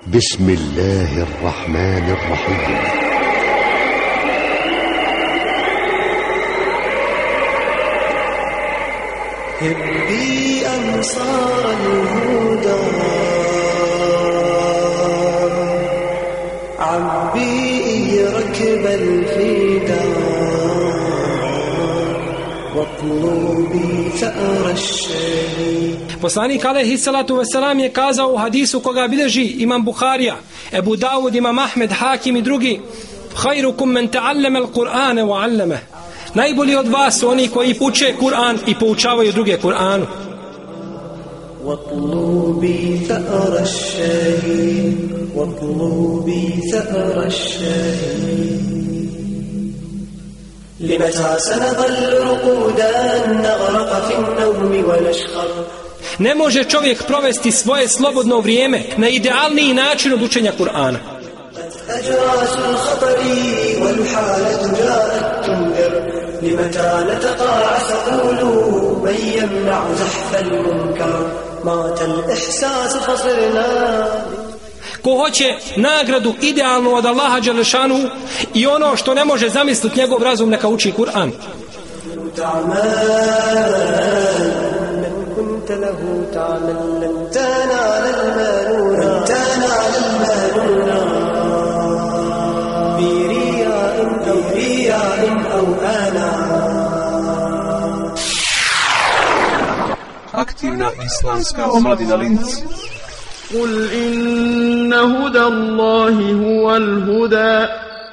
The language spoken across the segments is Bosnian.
بسم الله الرحمن الرحيم. هبي أنصار الهدى عبي ركب الفدا واطلبي ثأر الشهيد. Poslanik alejhi salatu vesselam je kazao u hadisu koga bilježi imam Buharija, Ebu Davud, imam Ahmed, Hakim i drugi: "Khairukum men ta'allama al-Qur'ana wa 'allama." Najbolji od vas su oni koji uče Kur'an i poučavaju druge Kur'anu. واطلبي ثأر الشهيد واطلبي ثأر الشهيد. لمتى سنظل رقودا نغرق في النوم ونشخر. Ne može čovjek provesti svoje slobodno vrijeme na idealniji način od učenja Kur'ana. أجراس الخطر والحالة جاءت تنذر. لمتى نتقاعس قولوا من يمنع زحف المنكر. مات الإحساس فصرنا. Ko hoće nagradu idealnu od Allaha dželešanu i ono što ne može zamisliti njegov razum, neka uči Kur'an. Aktivna islamska omladina Linz. قل إن هدى الله هو الهدى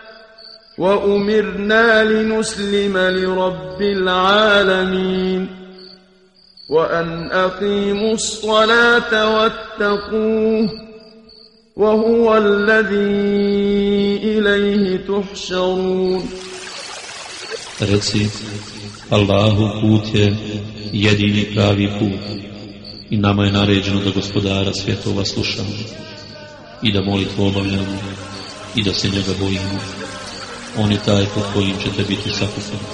وأمرنا لنسلم لرب العالمين وأن أقيموا الصلاة واتقوه وهو الذي إليه تحشرون. Reci, Allahu put je jedini pravi put i nama je naređeno da Gospodara svjetova slušamo i da molitvu obavljamo i da se njega bojimo. On je taj pod kojim ćete biti sakupljeni.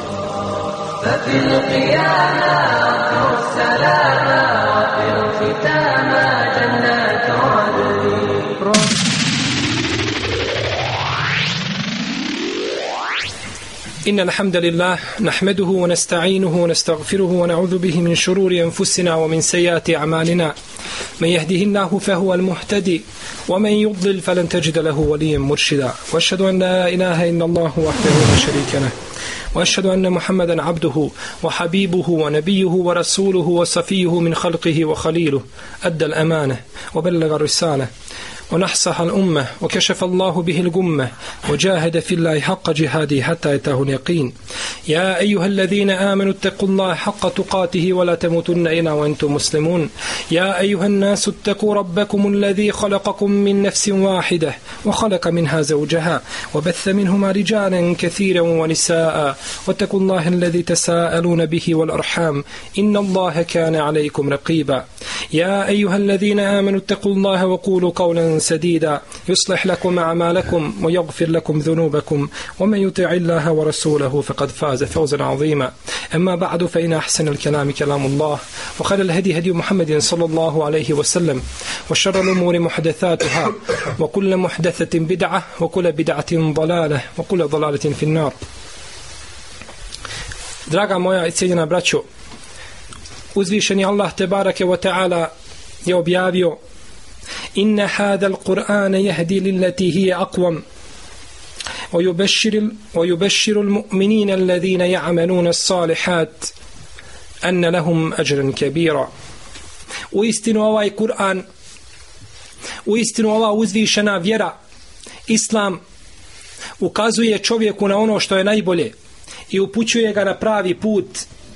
إن الحمد لله نحمده ونستعينه ونستغفره ونعوذ به من شرور أنفسنا ومن سيئات أعمالنا من يهده الله فهو المهتدي ومن يضلل فلن تجد له وليا مرشدا وأشهد أن لا إله إلا الله وحده لا شريك له وأشهد أن محمدا عبده وحبيبه ونبيه ورسوله وصفيه من خلقه وخليله أدى الأمانة وبلغ الرسالة ونحصح الأمة وكشف الله به الغمة وجاهد في الله حق جهاده حتى أتاه اليقين. يا أيها الذين آمنوا اتقوا الله حق تقاته ولا تموتن إلا وأنتم مسلمون. يا أيها الناس اتقوا ربكم الذي خلقكم من نفس واحدة وخلق منها زوجها وبث منهما رجالا كثيرا ونساء واتقوا الله الذي تساءلون به والأرحام إن الله كان عليكم رقيبا. يا أيها الذين آمنوا اتقوا الله وقولوا قولا سديدا يصلح لكم أعمالكم ويغفر لكم ذنوبكم ومن يطع الله ورسوله فقد فاز فوزا عظيما. أما بعد فإن أحسن الكلام كلام الله وخير الهدي هدي محمد صلى الله عليه وسلم وشر الأمور محدثاتها وكل محدثة بدعة وكل بدعة ضلالة وكل ضلالة في النار. Draga moja i cijenjena braćo, uzvišeni Allah tebareke wa ta'ala je objavio: Inna hada al-Qur'ana yahdi lillati hiya aqwam wa yubashshiru al-mu'minina alladhina ya'maluna as-salihat anna lahum ajran kabira. Uistinu ovaj Kur'an, uistinu ova uzvišena vjera, Islam, ukazuje čovjeku na ono što je najbolje i upućuje ga na pravi put.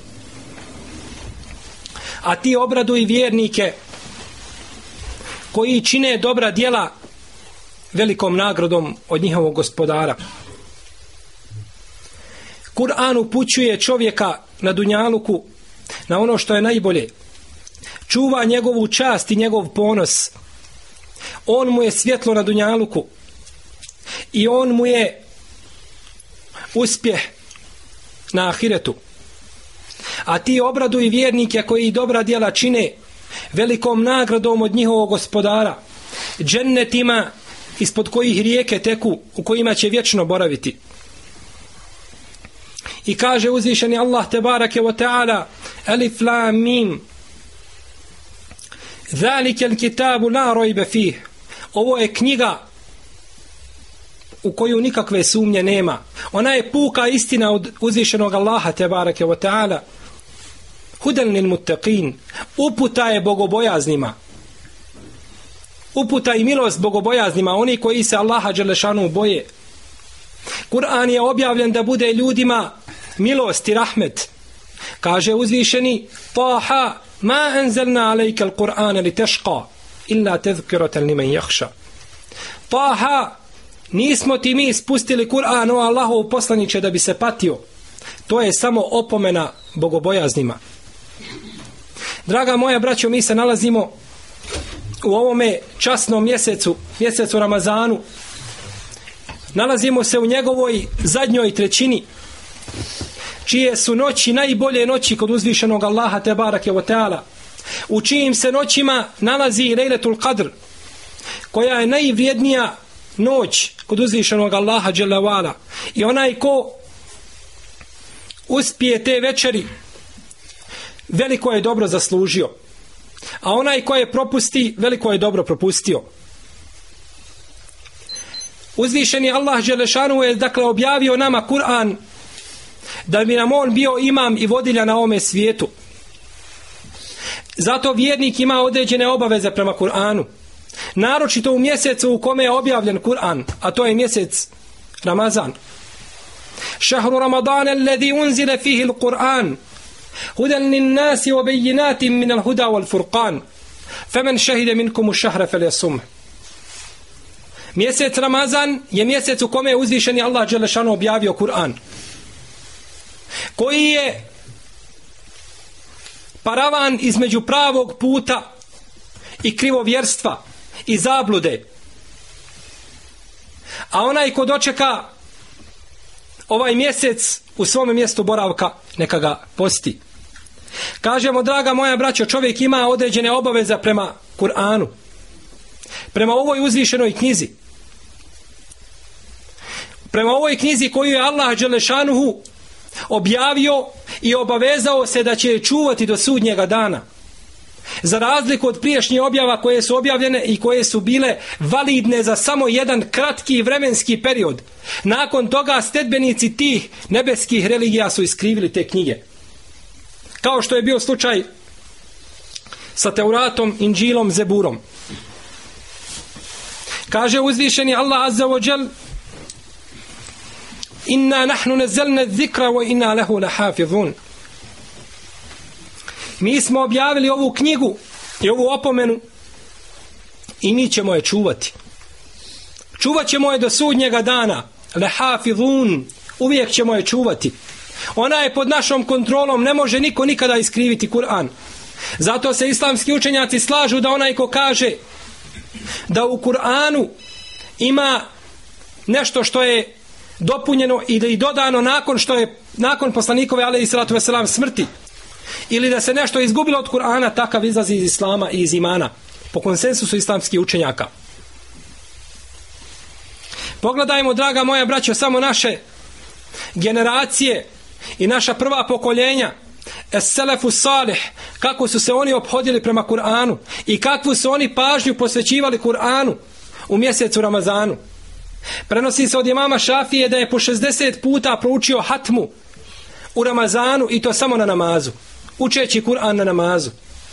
A ti obraduj vjernike koji čine dobra djela velikom nagradom od njihovog Gospodara. Kur'an upućuje čovjeka na dunjaluku na ono što je najbolje. Čuva njegovu čast i njegov ponos. On mu je svjetlo na dunjaluku i on mu je uspjeh na ahiretu. A ti obraduj vjernike koji dobra djela čine velikom nagradom od njihovog Gospodara. džennetima ispod kojih rijeke teku, u kojima će vječno boraviti. I kaže uzvišeni Allah tebarake wa ta'ala: Alif lam mim Zalika al-kitabu la rajba fih. Ovo je knjiga u koju nikakve sumnje nema. Ona je puka istina od uzvišenog Allaha tebarake wa ta'ala. Hudan lil muttaqin. Uputa je bogobojaznima. Uputa i milost bogobojaznima, oni koji se Allaha dželešanu boje. Kur'an je objavljen da bude ljudima milost i rahmet. Kaže uzvišeni: Taha ma anzalna alejka al-Qur'ana litashqa illa tadhkiratan liman yakhsha. Taha, nismo ti mi spustili Kur'an, o Allahov poslaniče, da bi se patio. To je samo opomena bogobojaznima. Draga moja braćo, mi se nalazimo u ovome časnom mjesecu Ramazanu. Nalazimo se u njegovoj zadnjoj trećini, čije su noći najbolje noći kod uzvišenog Allaha tebarake wa ta'ala, u čijim se noćima nalazi Lejletul Qadr, koja je najvrijednija noć kod uzvišenog Allaha dželle wa'ala. I onaj ko uspije te večeri, veliko je dobro zaslužio, a onaj ko je propusti, veliko je dobro propustio. Uzvišeni Allah dželešanu je dakle objavio nama Kur'an da bi nam on bio imam i vodilja na ovome svijetu. Zato vjernik ima određene obaveze prema Kur'anu, naročito u mjesecu u kome je objavljen Kur'an, a to je mjesec Ramazan. Šahru Ramadana alladhi unzila fihi al-Qur'an hudan lin-nasi wa bayyinatin min al-huda wal-furqan faman shahida minkum ash-shahra falyasum. Mjesec Ramazan je mjesec u kome je uzvišeni Allah dželešanu objavio Kur'an, koji je paravan između pravog puta i krivovjerstva i zablude. A onaj ko dočeka ovaj mjesec u svome mjestu boravka, neka ga posti. Kažemo, draga moja braćo, čovjek ima određene obaveze prema Kur'anu, prema ovoj uzvišenoj knjizi, prema ovoj knjizi koju je Allah dželešanuhu objavio i obavezao se da će je čuvati do sudnjega dana. Za razliku od prijašnjih objava koje su objavljene i koje su bile validne za samo jedan kratki vremenski period. Nakon toga sledbenici tih nebeskih religija su iskrivili te knjige. Kao što je bio slučaj sa Teuratom, Inđilom, Zeburom. Kaže uzvišeni Allah azza wa džel: Inna nahnu nazzalna adh-dhikra wa inna lahu lahafizun. Mi smo objavili ovu knjigu i ovu opomenu i mi ćemo je čuvati. Čuvat ćemo je do sudnjega dana. Lahafizun, uvijek ćemo je čuvati. Ona je pod našom kontrolom, ne može niko nikada iskriviti Kur'an. Zato se islamski učenjaci slažu da onaj ko kaže da u Kur'anu ima nešto što je dopunjeno ili dodano nakon poslanikove alejhi salatu vesselam smrti, ili da se nešto izgubilo od Kur'ana, takav izlazi iz islama i iz imana, po konsensusu islamskih učenjaka. Pogledajmo, draga moja braćo, samo naše generacije i naša prva pokoljenja, es-selefu salih, kako su se oni ophodili prema Kur'anu i kakvu su oni pažnju posvećivali Kur'anu u mjesecu Ramazanu. Prenosi se od imama Šafije da je po 60 puta proučio hatmu u Ramazanu, i to samo na namazu, učeći Kur'an na namazu.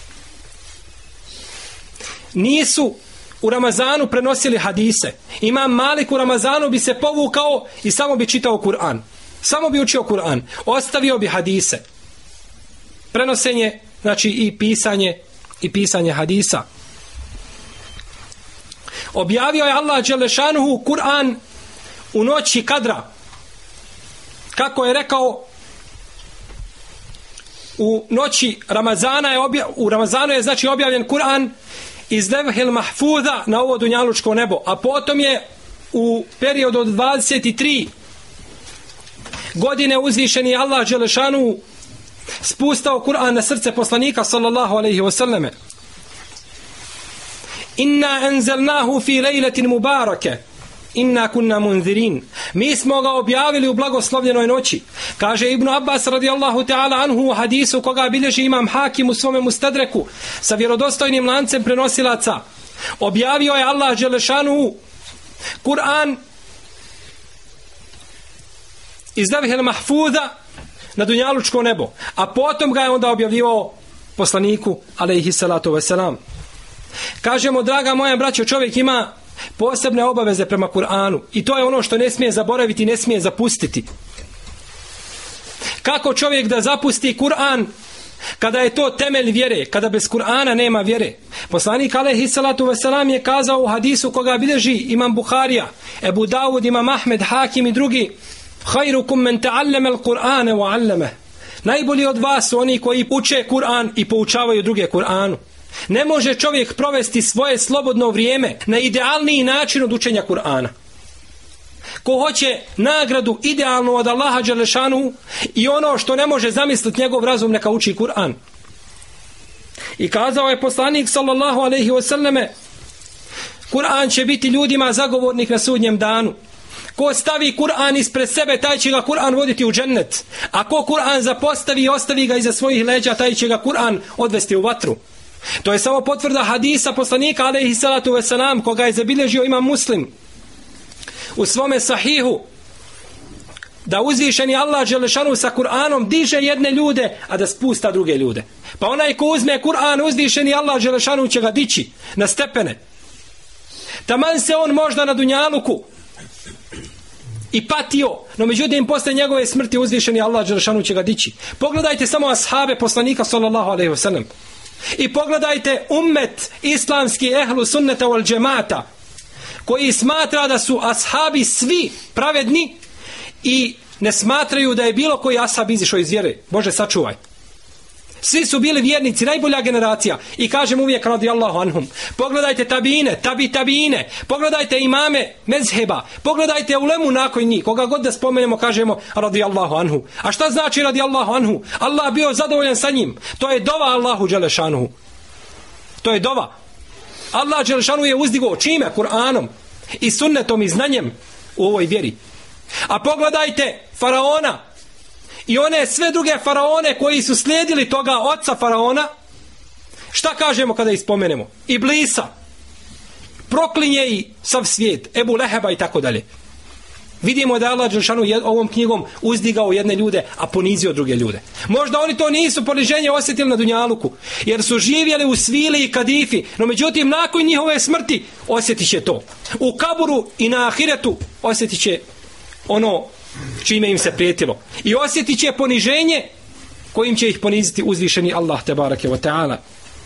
Nisu u Ramazanu prenosili hadise. Imam Malik u Ramazanu bi se povukao i samo bi čitao Kur'an. Samo bi učio Kur'an. Ostavio bi hadise. Prenosenje, znači i pisanje hadisa. Objavio je Allah dželešanuhu Kur'an u noći Kadra. Kako je rekao, u noći Ramazana u Ramazanu je znači objavljen Kur'an iz Levhil Mahfuza na ovo dunjalučko nebo, a potom je u periodu od 23 godine uzvišeni Allah dželešanu spustao Kur'an na srce poslanika sallallahu alejhi ve selleme. Inna enzelnahu fi lejletin mubarake. Inna kunna munzirin. Mi smo ga objavili u blagoslovljenoj noći. Kaže Ibn Abbas radijallahu ta'ala anhu u hadisu koga bilježi imam Hakim u svome Mustadreku sa vjerodostojnim lancem prenosilaca. Objavio je Allah dželešanu Kur'an iz Levhil Mahfuza na dunjalučko nebo, a potom ga je onda objavljivao poslaniku alejhi salatu vesselam. Kažemo, draga moja braćo, čovjek ima posebne obaveze prema Kur'anu i to je ono što ne smije zaboraviti, ne smije zapustiti. Kako čovjek da zapusti Kur'an kada je to temelj vjere, kada bez Kur'ana nema vjere? Poslanik alejhi salatu vesselam je kazao u hadisu koga bilježi imam Buharija, Ebu Davud, imam Ahmed, Hakim i drugi: Khairukum men ta'allama al-Qur'ana wa 'allama. Najbolji od vas su oni koji uče Kur'an i poučavaju druge Kur'anu. Ne može čovjek provesti svoje slobodno vrijeme na idealniji način od učenja Kur'ana. Ko hoće nagradu idealnu od Allaha dželešanu i ono što ne može zamisliti njegov razum, neka uči Kur'an. I kazao je poslanik sallallahu alejhi ve selleme: Kur'an će biti ljudima zagovornik na sudnjem danu. Ko stavi Kur'an ispred sebe, taj će ga Kur'an voditi u džennet. A ko Kur'an zapostavi i ostavi ga iza svojih leđa, taj će ga Kur'an odvesti u vatru. To je samo potvrda hadisa poslanika alejhi salatu vesselam koga je zabilježio imam Muslim u svome sahihu, da uzvišeni Allah dželešanu sa Kur'anom diže jedne ljude, a da spusta druge ljude. Pa onaj ko uzme Kur'an, uzvišeni Allah dželešanu će ga dići na stepene. Taman se on možda na dunjaluku i patio, no međutim posle njegove smrti uzvišeni Allah dželešanu će ga dići. Pogledajte samo ashabe poslanika sallallahu alejhi ve sellem i pogledajte ummet islamski ehlu sunneta wal džemata koji smatra da su ashabi svi pravedni i ne smatraju da je bilo koji ashab izišao iz vjere. Bože sačuvaj. Svi su bili vjernici, najbolja generacija. I kažem uvijek radijallahu anhum. Pogledajte tabiine, tabiine. Pogledajte imame mezheba. Pogledajte ulemu nakon njih. Koga god da spomenemo kažemo radijallahu anhu. A šta znači radijallahu anhu? Allah bio zadovoljan sa njim. To je dova Allahu dželešanuhu. To je dova. Allah dželešanu je uzdigao čime? Kur'anom i sunnetom i znanjem u ovoj vjeri. A pogledajte faraona i one sve druge faraone koji su slijedili toga oca faraona. Šta kažemo kada ih spomenemo? Iblisa, proklinje i sav svijet, Ebu Leheba i tako dalje. Vidimo da je Allah dželešanu ovom knjigom uzdigao jedne ljude, a ponizio druge ljude. Možda oni to nisu poniženje osjetili na dunjaluku, jer su živjeli u svili i kadifi, no međutim nakon njihove smrti osjetit će to. U kaburu i na ahiretu osjetit će ono čime im se prijetilo. I osjetit će poniženje kojim će ih poniziti uzvišeni Allah tebareke ve taala.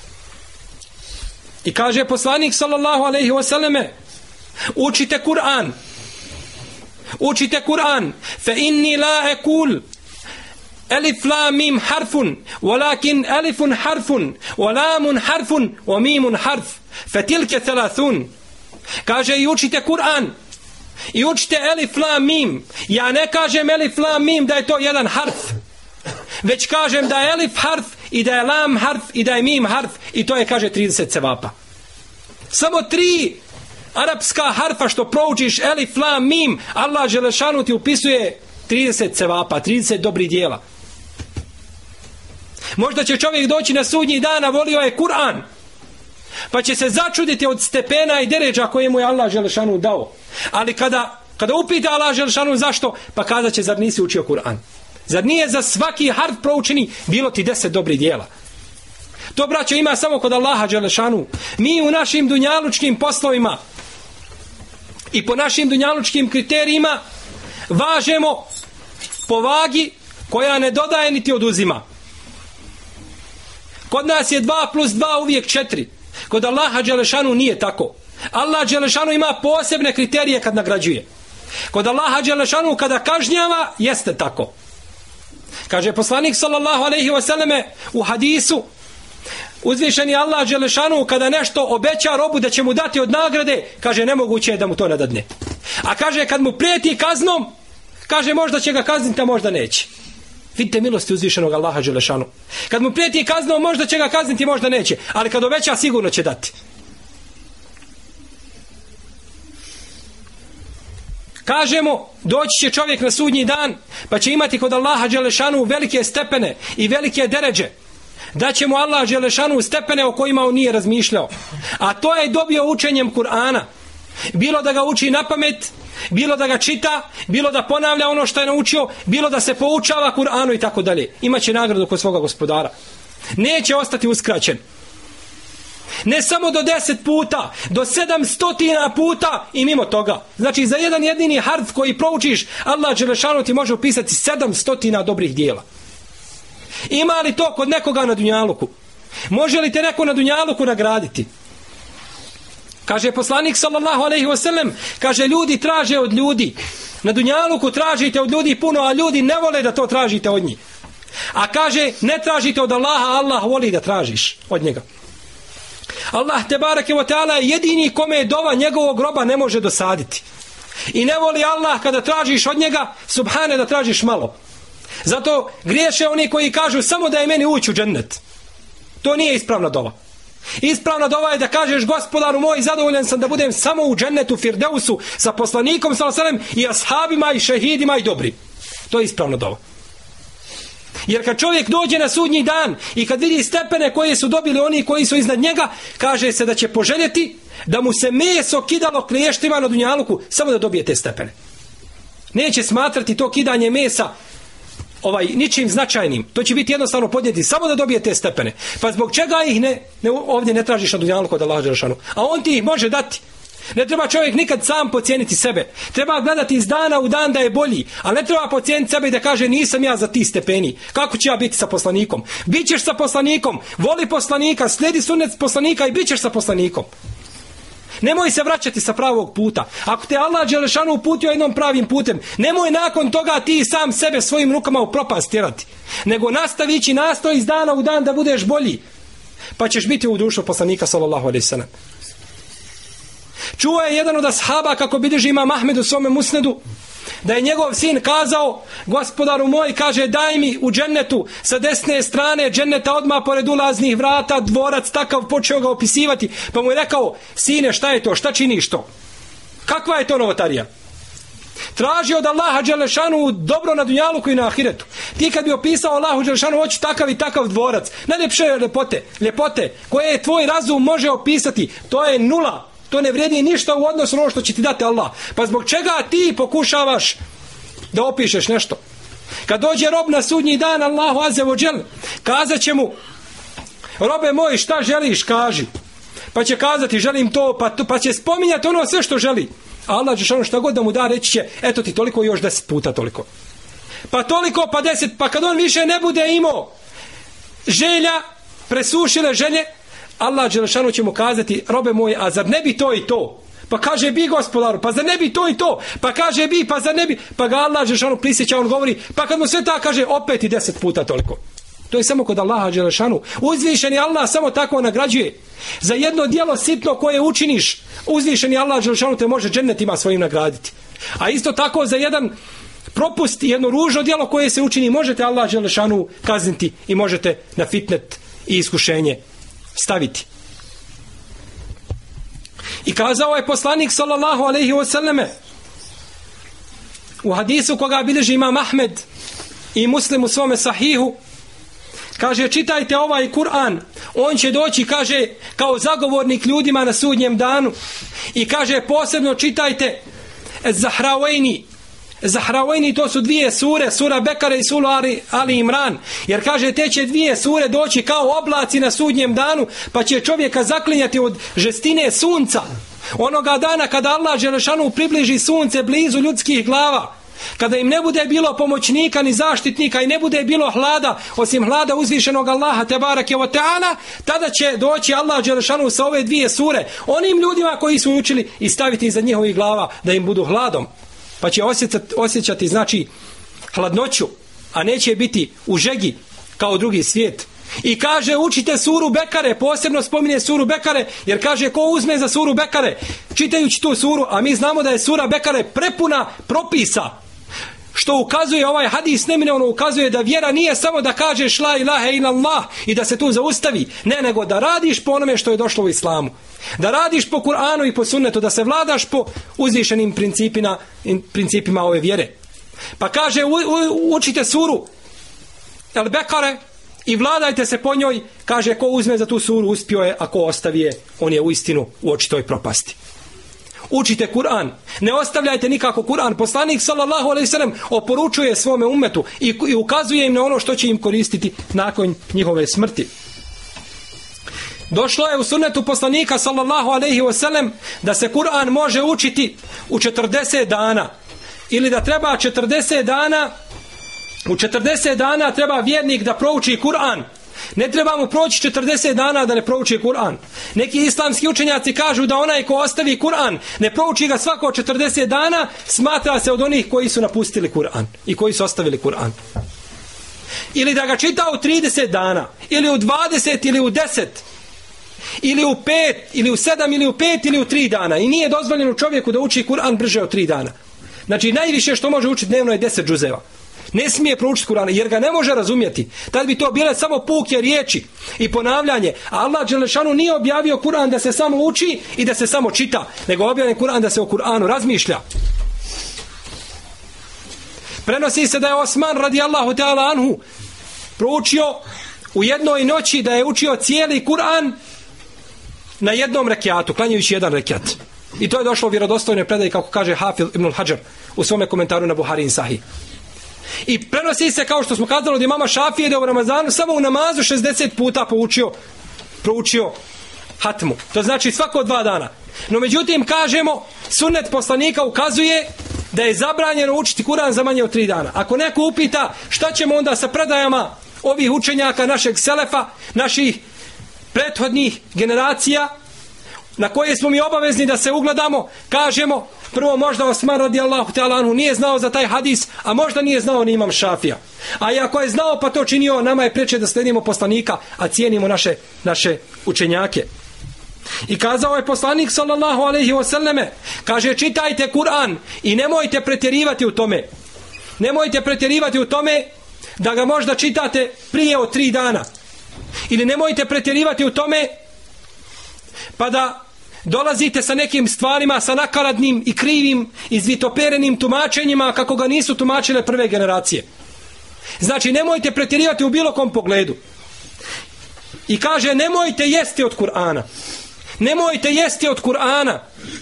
I kaže poslanik sallallahu alejhi ve selleme: učite Kur'an. Učite Kur'an. Fa inni la aqul alif lam mim harfun, walakin alifun harfun, wa lamun harfun, wa mimun harf. Fa tilka 30. Kaže i učite Kur'an. I učite elif lam mim. Ja ne kažem elif lam mim da je to jedan harf, već kažem da je elif harf i da je lam harf i da je mim harf, i to je, kaže, 30 sevapa. Samo 3 arapska harfa što proučiš elif lam mim, Allah dželešanu ti upisuje 30 sevapa, 30 dobrih djela. Možda će čovjek doći na sudnji dan, a volio je Kur'an, pa će se začuditi od stepena i deređa koje mu je Allah dželešanu dao. Ali kada upita Allah dželešanu zašto, pa kazat će: zar nisi učio Kur'an? Zar nije za svaki harf proučeni bilo ti 10 dobrih djela? To, braćo, ima samo kod Allaha dželešanu. Mi u našim dunjalučkim poslovima i po našim dunjalučkim kriterijima važemo po vagi koja ne dodaje niti oduzima. Kod nas je 2 plus 2 uvijek 4. Kod Allaha dželešanu nije tako. Allah dželešanu ima posebne kriterije kad nagrađuje. Kod Allaha dželešanu kada kažnjava jeste tako. Kaže poslanik sallallahu alejhi ve selleme u hadisu: uzvišeni Allah dželešanu kada nešto obeća robu da će mu dati od nagrade, kaže nemoguće je da mu to ne dadne. A kaže kad mu prijeti kaznom, kaže možda će ga kazniti, a možda neće. Vidite milosti uzvišenog Allaha dželešanu. Kad mu prijeti kaznom, možda će ga kazniti, možda neće, ali kad obeća sigurno će dati. Kažemo, doći će čovjek na sudnji dan, pa će imati kod Allaha dželešanu velike stepene i velike deređe. Da će mu Allah dželešanu stepene o kojima on nije razmišljao. A to je dobio učenjem Kur'ana. Bilo da ga uči na pamet, bilo da ga čita, bilo da ponavlja ono što je naučio, bilo da se poučava Kur'anu i tako dalje. Imaće nagradu kod svoga gospodara. Neće ostati uskraćen. Ne samo do 10 puta, do 700 puta i mimo toga. Znači za jedan jedini harf koji proučiš, Allah dželešanu ti može upisati 700 dobrih dijela. Ima li to kod nekoga na dunjaluku? Može li te neko na dunjaluku nagraditi? Kaže poslanik sallallahu alejhi ve sellem, kaže ljudi traže od ljudi. Na dunjaluku tražite od ljudi puno, a ljudi ne vole da to tražite od njih. A kaže ne tražite od Allaha, Allah voli da tražiš od njega. Allah tebareke ve taala je jedini kome je dova njegovog groba ne može dosaditi. I ne voli Allah kada tražiš od njega, subhane, da tražiš malo. Zato griješe oni koji kažu samo da je meni ući u džennet. To nije ispravna dova. Ispravna dova je da kažeš gospodaru moj, zadovoljan sam da budem samo u džennetu Firdeusu sa poslanikom sallallahu alejhi ve sellem i ashabima i šehidima i dobri. To je ispravna dova. Jer kad čovjek dođe na sudnji dan i kad vidi stepene koje su dobili oni koji su iznad njega, kaže se da će poželjeti da mu se meso kidalo kliještima na dunjaluku samo da dobije te stepene. Neće smatrati to kidanje mesa ničim značajnim. To će biti jednostavno podnijeti samo da dobije te stepene. Pa zbog čega ih ovdje ne tražiš na dunjaluku od Allaha dželešanu? A on ti ih može dati. Ne treba čovjek nikad sam pocijeniti sebe. Treba gledati iz dana u dan da je bolji. Ali ne treba pocijeniti sebe i da kaže nisam ja za ti stepeni. Kako ću ja biti sa poslanikom? Bićeš sa poslanikom. Voli poslanika. Slijedi sunnet poslanika i bićeš sa poslanikom. Nemoj se vraćati sa pravog puta. Ako te Allah dželešanu uputio jednom pravim putem, nemoj nakon toga ti sam sebe svojim rukama u propast tjerati. Nego nastavići nastoj iz dana u dan da budeš bolji. Pa ćeš biti u dušu poslanika sallallahu alejhi ve sellem. Čuo je jedan od ashaba, kako bilježi Imam Ahmed u svome musnedu, da je njegov sin kazao, gospodaru moj, kaže, daj mi u džennetu sa desne strane dženneta odmah pored ulaznih vrata dvorac takav, počeo ga opisivati, pa mu je rekao, sine, šta je to, šta činiš to? Kakva je to novotarija? Traži od Allaha dželešanu dobro na dunjaluku i na ahiretu. Ti kad bi opisao Allahu dželešanu, hoću takav i takav dvorac, najljepše ljepote koje tvoj razum može opisati, to je nula. To ne vrijedi ništa u odnosu na ono što će ti dati Allah. Pa zbog čega ti pokušavaš da opišeš nešto? Kad dođe rob na sudnji dan, Allahu azza wa džel, kazat će mu, robe moj, šta želiš, kaži. Pa će kazati, želim to, pa će spominjati ono sve što želi. A Allah dželešanu šta god da mu da, reći će, eto ti toliko, još 10 puta toliko. Pa toliko, pa 10, pa kad on više ne bude imao želja, presušile želje, Allah dželešanu će mu kazati, robe moje, a zar ne bi to i to? Pa kaže, bi gospodaru, pa zar ne bi to i to? Pa kaže, bi, pa zar ne bi? Pa ga Allah dželešanu prisjeća, on govori, pa kad mu sve ta kaže, opet i 10 puta toliko. To je samo kod Allaha dželešanu. Uzvišeni Allah samo tako nagrađuje. Za jedno djelo sitno koje učiniš, uzvišeni Allah dželešanu te može džennetima svojim nagraditi. A isto tako za jedan propust, jedno ružno djelo koje se učini, možete Allah dželešanu kazniti i možete na fitnet i iskušenje staviti. I kazao je poslanik sallallahu alejhi ve selleme u hadisu koga bilježi Imam Ahmed i Muslim u svome sahihu, kaže, čitajte ovaj Kur'an, on će doći, kaže, kao zagovornik ljudima na sudnjem danu, i kaže, posebno čitajte Zahrawaini, to su dvije sure, sura Bekare i sura Ali Imran, jer kaže, te će dvije sure doći kao oblaci na sudnjem danu, pa će čovjeka zaklinjati od žestine sunca, onoga dana kada Allah dželešanu približi sunce blizu ljudskih glava, kada im ne bude bilo pomoćnika ni zaštitnika i ne bude bilo hlada osim hlada uzvišenog Allaha tebareke ve taala, tada će doći Allah dželešanu sa ove dvije sure onim ljudima koji su učili i staviti iza njihovih glava da im budu hladom, pa će osjećati znači hladnoću, a neće biti u žegi kao drugi svijet. I kaže, učite suru Bekare, posebno spominje suru Bekare, jer kaže, ko uzme za suru Bekare, čitajući tu suru, a mi znamo da je sura Bekare prepuna propisa, što ukazuje ovaj hadis, neminovno ukazuje da vjera nije samo da kažeš la ilaha illallah i da se tu zaustavi, ne, nego da radiš po onome što je došlo u islamu, da radiš po Kur'anu i po sunnetu, da se vladaš po uzvišenim principima ove vjere. Pa kaže učite suru El Bekare i vladajte se po njoj, kaže ko uzme za tu suru uspio je, a ko ostavi je, on je uistinu u očitoj propasti. Učite Kur'an, ne ostavljajte nikako Kur'an. Poslanik sallallahu alejhi ve sellem oporučuje svome ummetu i ukazuje im na ono što će im koristiti nakon njihove smrti. Došlo je u sunnetu poslanika sallallahu alejhi ve sellem da se Kur'an može učiti u 40 dana ili da treba 40 dana, u 40 dana treba vjernik da prouči Kur'an. Ne treba mu proći 40 dana da ne prouči Kur'an. Neki islamski učenjaci kažu da onaj ko ostavi Kur'an, ne prouči ga svako 40 dana, smatra se od onih koji su napustili Kur'an i koji su ostavili Kur'an. Ili da ga čita u 30 dana, ili u 20, ili u 10, ili u 5, ili u 7, ili u 5, ili u 3 dana. I nije dozvoljeno čovjeku da uči Kur'an brže od 3 dana. Znači najviše što može učiti dnevno je 10 džuzeva. Ne smije proučiti Kur'ana jer ga ne može razumjeti. Tad bi to bile samo puke riječi i ponavljanje. A Allah dželešanu nije objavio Kur'an da se samo uči i da se samo čita, nego objavljen Kur'an da se o Kur'anu razmišlja. Prenosi se da je Osman radijallahu ta'ala anhu proučio u jednoj noći, da je učio cijeli Kur'an na jednom rekiatu, klanjajući jedan rekiat. I to je došlo u vjerodostojnoj predaji, kako kaže Hafil ibn Hajar u svome komentaru na Buharin Sahih. I prenosi se, kao što smo kazali od imama Šafije, da u Ramazanu samo u namazu 60 puta proučio hatmu. To znači svako 2 dana. No međutim, kažemo, sunnet poslanika ukazuje da je zabranjeno učiti Kur'an za manje od 3 dana. Ako neko upita šta ćemo onda sa predajama ovih učenjaka našeg selefa, naših prethodnih generacija, na koje smo mi obavezni da se ugledamo, kažemo, prvo možda Osman radijallahu ta'ala anhu nije znao za taj hadis, a možda nije znao ni imam Šafija. A i ako je znao pa to činio, nama je preče da sledimo poslanika, a cijenimo naše učenjake. I kazao je poslanik sallallahu alejhi ve selleme, kaže čitajte Kur'an i nemojte pretjerivati u tome. Nemojte pretjerivati u tome da ga možda čitate prije od 3 dana. Ili nemojte pretjerivati u tome pa da dolazite sa nekim stvarima, sa nakaradnim i krivim, izvitoperenim tumačenjima kako ga nisu tumačile prve generacije. Znači, nemojte pretjerivati u bilo kom pogledu. I kaže, nemojte jesti od Kur'ana. Nemojte jesti od Kur'ana.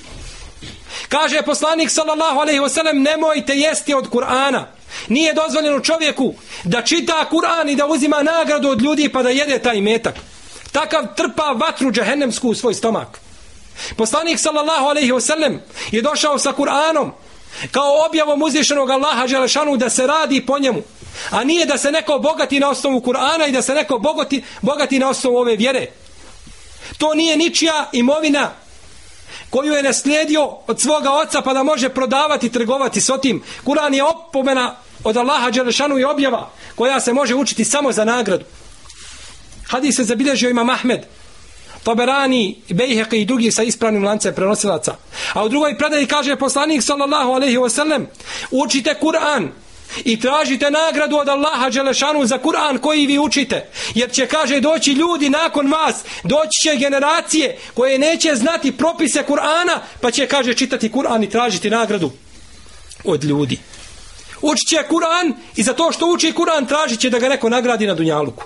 Kaže poslanik sallallahu alejhi ve sellem, nemojte jesti od Kur'ana. Nije dozvoljeno čovjeku da čita Kur'an i da uzima nagradu od ljudi pa da jede taj metak. Takav trpa vatru džehennemsku u svoj stomak. Poslanik sallallahu alejhi ve sellem je došao sa Kur'anom kao objavom uzvišenog Allaha dželešanu da se radi po njemu, a nije da se neko bogati na osnovu Kur'ana i da se neko bogati na osnovu ove vjere. To nije ničija imovina koju je naslijedio od svoga oca pa da može prodavati, trgovati s otim. Kur'an je opomena od Allaha dželešanu i objava koja se može učiti samo za nagradu. Hadis se zabilježio imam Ahmed, Taberani, Bejheqi i drugi sa ispravnim lancem prenosilaca. A u drugoj predaji kaže poslanik sallallahu alejhi ve sellem, učite Kur'an i tražite nagradu od Allaha dželešanu za Kur'an koji vi učite. Jer će, kaže, doći ljudi nakon vas, doći će generacije koje neće znati propise Kur'ana, pa će, kaže, čitati Kur'an i tražiti nagradu od ljudi. Učit će Kur'an i za to što uči Kur'an tražit će da ga neko nagradi na dunjaluku.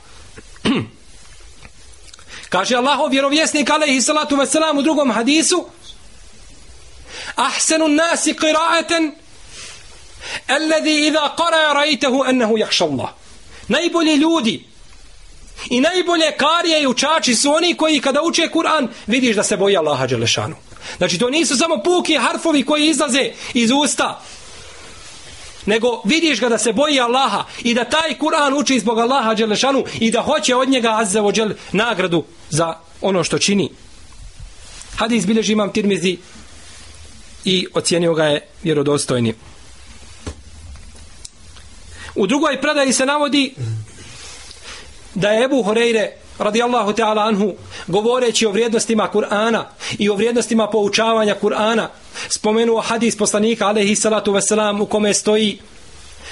Kaže Allahov vjerovjesnik alejhi salatu vesselam u drugom hadisu, ahsenun nasi qira'atan alladhi idha qara'a ra'aytahu annahu yakhsha Allah. Najbolji ljudi i najbolje karije i učači su oni koji kada uče Kur'an vidiš da se boji Allaha dželešanu. Znači to nisu samo puki harfovi koji izlaze iz usta, nego vidiš ga da se boji Allaha i da taj Kur'an uči zbog Allaha dželešanu i da hoće od njega azza wa džel nagradu za ono što čini. Hadis bilježi imam Tirmizi i ocijenio ga je vjerodostojnim. U drugoj predaji se navodi da je Ebu Hureyre radijallahu ta'ala anhu, govoreći o vrijednostima Kur'ana i o vrijednostima poučavanja Kur'ana, spomenuo hadis poslanika alejhi salatu vesselam u kome stoji,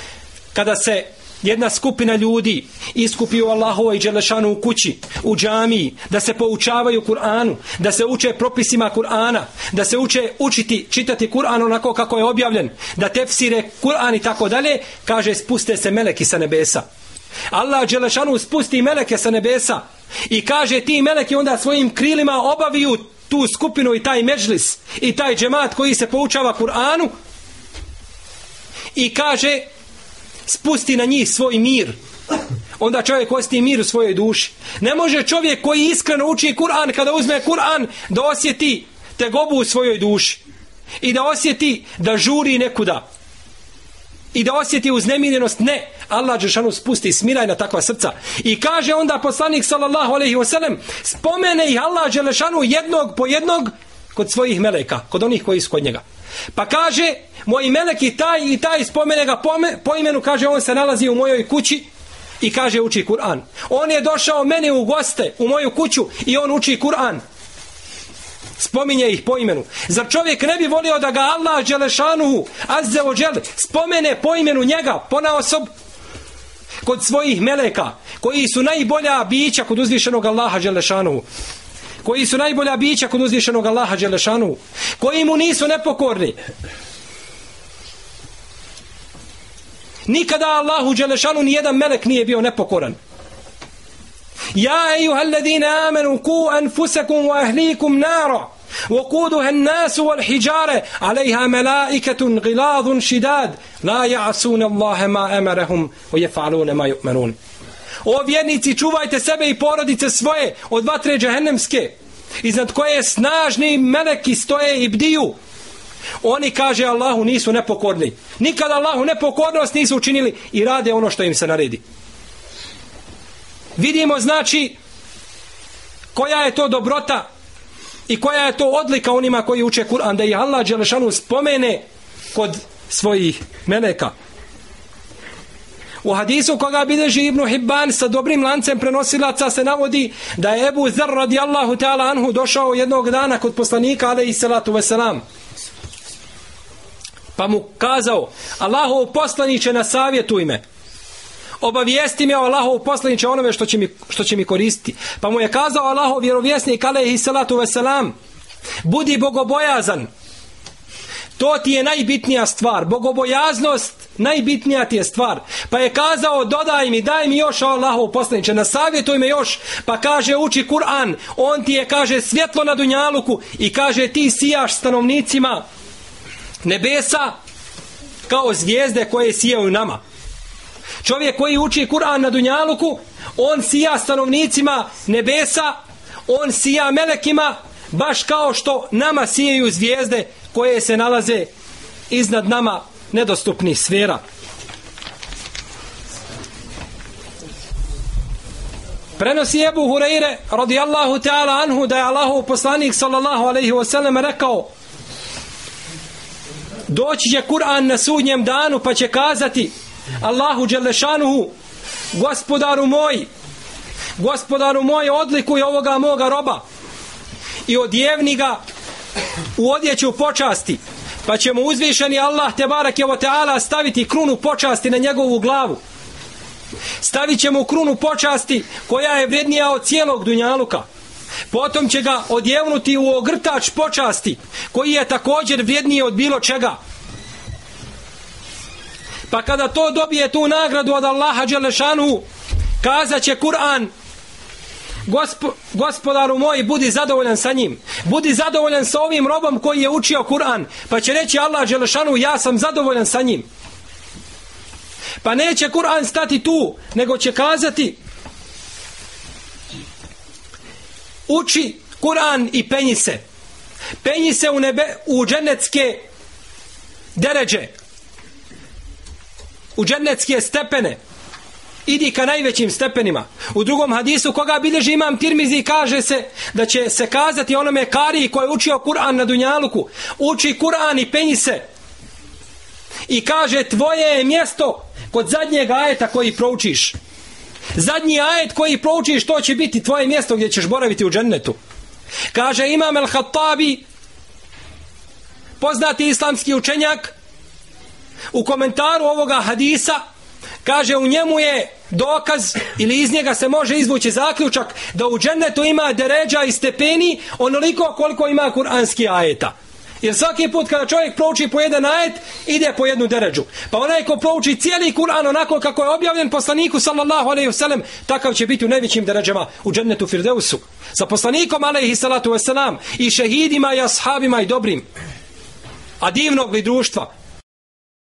kada se jedna skupina ljudi iskupi u Allahovoj i Đelešanu u kući, u džamiji, da se poučavaju Kur'anu, da se uče propisima Kur'ana, da se uče čitati Kur'an onako kako je objavljen, da tefsire Kur'an i tako dalje, kaže spuste se meleki sa nebesa. Allah Đelešanu spusti meleke sa nebesa i kaže ti meleki onda svojim krilima obaviju tu skupinu i taj medžlis i taj džemat koji se poučava Kur'anu i kaže spusti na njih svoj mir. Onda čovjek osjeti mir u svojoj duši. Ne može čovjek koji iskreno uči Kur'an, kada uzme Kur'an, da osjeti tegobu u svojoj duši i da osjeti da žuri nekuda i da osjeti uznemirjenost. Ne, Allah dželešanu spusti smiraj na takva srca. I kaže onda poslanik sallallahu alejhi ve sellem, spomene ih Allah dželešanu jednog po jednog kod svojih meleka, kod onih koji su kod njega. Pa kaže, moji meleki taj i taj, spomene ga po imenu, kaže on se nalazi u mojoj kući i kaže uči Kur'an. On je došao meni u goste u moju kuću i on uči Kur'an. Spominje ih po imenu. Zar čovjek ne bi volio da ga Allah dželešanuhu azze o džel spomene po imenu njega, ponaosob, kod svojih meleka, koji su najbolja bića kod uzvišenog Allaha dželešanuhu, koji su najbolja bića kod uzvišenog Allaha dželešanuhu, koji mu nisu nepokorni. Nikada Allahu dželešanu nijedan melek nije bio nepokoran. Ja ejuhalladine amenu ku anfusakum wa ahlikum nara وقودها الناس والحجارة عليها ملائكة غلاظ شداد لا يعصون الله ما أمرهم ويفعلون ما يؤمرون. O vjernici, čuvajte sebe i porodice svoje od vatre džehennemske, iznad koje snažni meleki stoje i bdiju. Oni, kaže Allahu, nisu nepokorni. Nikada Allahu nepokornost nisu učinili i rade ono što im se naredi. Vidimo znači koja je to dobrota i koja je to odlika onima koji uče Kur'an, da ih Allah dželešanu spomene kod svojih meleka. U hadisu koga bilježi Ibn Hibban sa dobrim lancem prenosilaca se navodi da je Ebu Zer radijallahu ta'ala anhu došao jednog dana kod poslanika alejhi salatu vesselam, pa mu kazao: Allahov poslaniče, nasavjetuj me, obavijesti me o Allahov poslaniče onome što će mi koristiti. Pa mu je kazao Allahov vjerovjesnik alejhi salatu vesselam: budi bogobojazan, to ti je najbitnija stvar, bogobojaznost najbitnija ti je stvar. Pa je kazao: dodaj mi, daj mi još o Allahov poslaniče, nasavjetuj me još. Pa kaže: uči Kur'an, on ti je, kaže, svjetlo na dunjaluku i kaže ti sijaš stanovnicima nebesa kao zvijezde koje sijaju nama. Čovjek koji uči Kur'an na dunjaluku, on sija stanovnicima nebesa, on sija melekima, baš kao što nama sijaju zvijezde koje se nalaze iznad nama nedostupnih sfera. Prenosi Ebu Hureyre radijallahu ta'ala anhu da je Allahov poslanik sallallahu alejhi ve sellem rekao: doći će Kur'an na sudnjem danu pa će kazati Allahu dželešanuhu: gospodaru moj, odlikuj ovoga moga roba i odjevni ga u odjeću počasti. Pa će mu uzvišeni Allah tebareke ve taala staviti krunu počasti na njegovu glavu. Stavit će mu krunu počasti koja je vrijednija od cijelog dunjaluka. Potom će ga odjevnuti u ogrtač počasti koji je također vrijedniji od bilo čega. Pa kada to dobije, tu nagradu od Allaha dželešanu, kazat će Kur'an: gospodaru moj, budi zadovoljan sa njim, budi zadovoljan sa ovim robom koji je učio Kur'an. Pa će reći Allah dželešanu: ja sam zadovoljan sa njim. Pa neće Kur'an stati tu, nego će kazati: uči Kur'an i penji se u džennetske deređe, u džennetske stepene, idi ka najvećim stepenima. U drugom hadisu koga bilježi imam Tirmizi, kaže se da će se kazati onome kariji koji je učio Kur'an na dunjaluku: uči Kur'an i penji se. I kaže: tvoje je mjesto kod zadnjeg ajeta koji proučiš. Zadnji ajet koji proučiš, to će biti tvoje mjesto gdje ćeš boraviti u džennetu. Kaže Imam el-Hattabi, poznati islamski učenjak, u komentaru ovoga hadisa, Kaže, u njemu je dokaz ili iz njega se može izvući zaključak da u džennetu ima deređa i stepeni onoliko koliko ima kuranski ajeta. Jer svaki put kada čovjek prouči po jedan ajet, ide po jednu deređu. Pa onaj ko prouči cijeli Kur'an onako kako je objavljen poslaniku sallallahu alejhi ve sellem, takav će biti u najvećim deređama u džennetu Firdevsu. Sa poslanikom alejhi salatu vesselam i šehidima i ashabima i dobrim. A divnog li društva?